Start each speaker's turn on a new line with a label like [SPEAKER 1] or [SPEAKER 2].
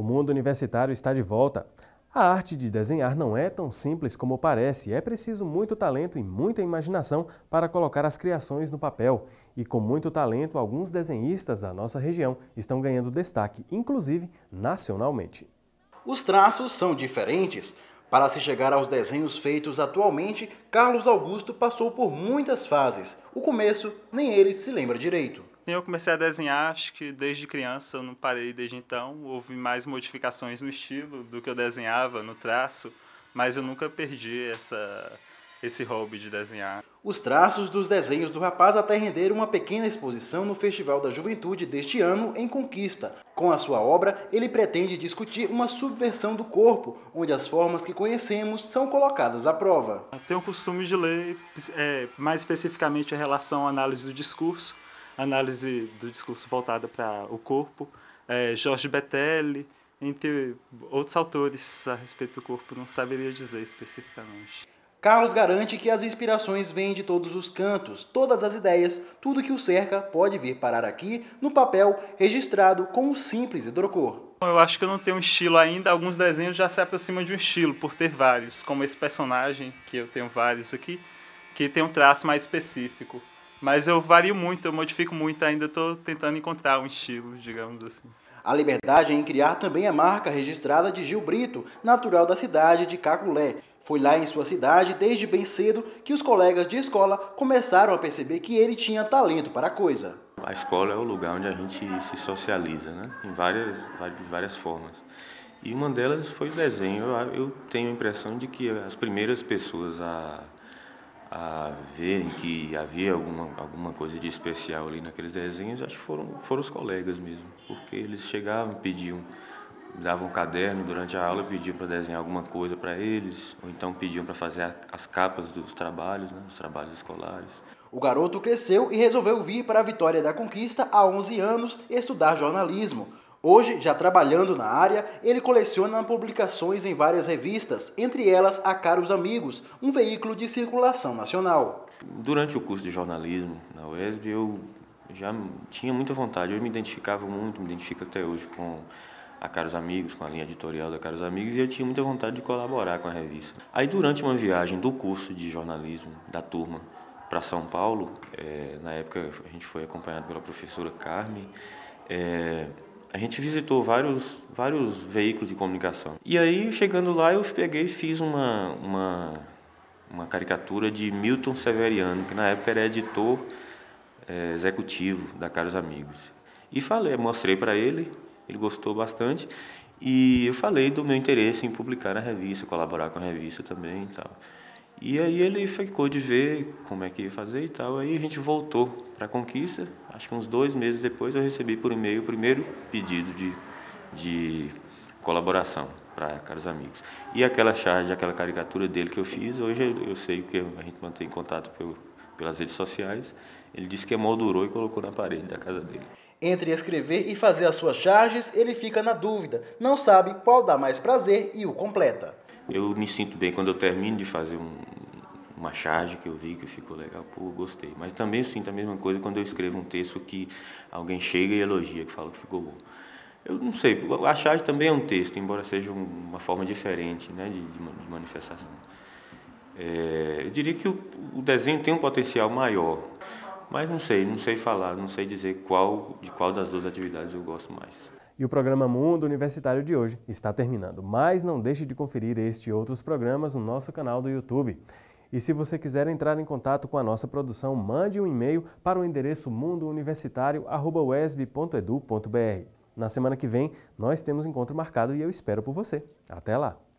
[SPEAKER 1] O mundo universitário está de volta. A arte de desenhar não é tão simples como parece, é preciso muito talento e muita imaginação para colocar as criações no papel. E com muito talento, alguns desenhistas da nossa região estão ganhando destaque, inclusive nacionalmente.
[SPEAKER 2] Os traços são diferentes. Para se chegar aos desenhos feitos atualmente, Carlos Augusto passou por muitas fases. O começo, nem ele se lembra direito.
[SPEAKER 3] Eu comecei a desenhar, acho que desde criança, eu não parei desde então. Houve mais modificações no estilo do que eu desenhava, no traço, mas eu nunca perdi esse hobby de desenhar.
[SPEAKER 2] Os traços dos desenhos do rapaz até renderam uma pequena exposição no Festival da Juventude deste ano em Conquista. Com a sua obra, ele pretende discutir uma subversão do corpo, onde as formas que conhecemos são colocadas à prova.
[SPEAKER 3] Tenho o costume de ler, mais especificamente, a relação à análise do discurso voltada para o corpo, Jorge Betelli, entre outros autores a respeito do corpo, não saberia dizer especificamente.
[SPEAKER 2] Carlos garante que as inspirações vêm de todos os cantos, todas as ideias, tudo que o cerca pode vir parar aqui no papel registrado com um simples hidrocor.
[SPEAKER 3] Eu acho que eu não tenho um estilo ainda, alguns desenhos já se aproximam de um estilo, por ter vários, como esse personagem, que eu tenho vários aqui, que tem um traço mais específico. Mas eu vario muito, eu modifico muito, ainda estou tentando encontrar um estilo, digamos assim.
[SPEAKER 2] A liberdade em criar também é marca registrada de Gil Brito, natural da cidade de Caculé. Foi lá em sua cidade, desde bem cedo, que os colegas de escola começaram a perceber que ele tinha talento para a coisa.
[SPEAKER 4] A escola é o lugar onde a gente se socializa, né? Em várias formas. E uma delas foi o desenho. Eu tenho a impressão de que as primeiras pessoas a verem que havia alguma coisa de especial ali naqueles desenhos, acho que foram os colegas mesmo, porque eles chegavam e pediam, davam um caderno durante a aula, pediam para desenhar alguma coisa para eles, ou então pediam para fazer as capas dos trabalhos, né, dos trabalhos escolares.
[SPEAKER 2] O garoto cresceu e resolveu vir para a Vitória da Conquista há 11 anos estudar jornalismo. Hoje, já trabalhando na área, ele coleciona publicações em várias revistas, entre elas a Caros Amigos, um veículo de circulação nacional.
[SPEAKER 4] Durante o curso de jornalismo na UESB, eu já tinha muita vontade, eu me identificava muito, me identifico até hoje com a Caros Amigos, com a linha editorial da Caros Amigos, e eu tinha muita vontade de colaborar com a revista. Aí, durante uma viagem do curso de jornalismo da turma para São Paulo, na época a gente foi acompanhado pela professora Carmen, a gente visitou vários veículos de comunicação. E aí, chegando lá, eu peguei e fiz uma caricatura de Milton Severiano, que na época era editor executivo da Caros Amigos. E mostrei para ele, ele gostou bastante, e eu falei do meu interesse em publicar na revista, colaborar com a revista também e tal. E aí ele ficou de ver como é que ia fazer e tal, aí a gente voltou para a Conquista, acho que uns 2 meses depois eu recebi por e-mail o primeiro pedido de colaboração para Caros Amigos. E aquela charge, aquela caricatura dele que eu fiz, hoje eu sei que a gente mantém contato pelas redes sociais, ele disse que emoldurou e colocou na parede da casa dele.
[SPEAKER 2] Entre escrever e fazer as suas charges, ele fica na dúvida, não sabe qual dá mais prazer e o completa.
[SPEAKER 4] Eu me sinto bem quando eu termino de fazer uma charge que eu vi, que ficou legal, pô, gostei. Mas também eu sinto a mesma coisa quando eu escrevo um texto que alguém chega e elogia, que fala que ficou bom. Eu não sei, a charge também é um texto, embora seja uma forma diferente, né, de manifestação. Eu diria que o desenho tem um potencial maior, mas não sei falar, não sei dizer de qual das duas atividades eu gosto mais.
[SPEAKER 1] E o programa Mundo Universitário de hoje está terminando, mas não deixe de conferir este e outros programas no nosso canal do YouTube. E se você quiser entrar em contato com a nossa produção, mande um e-mail para o endereço mundouniversitario@uesb.edu.br. Na semana que vem, nós temos encontro marcado e eu espero por você. Até lá!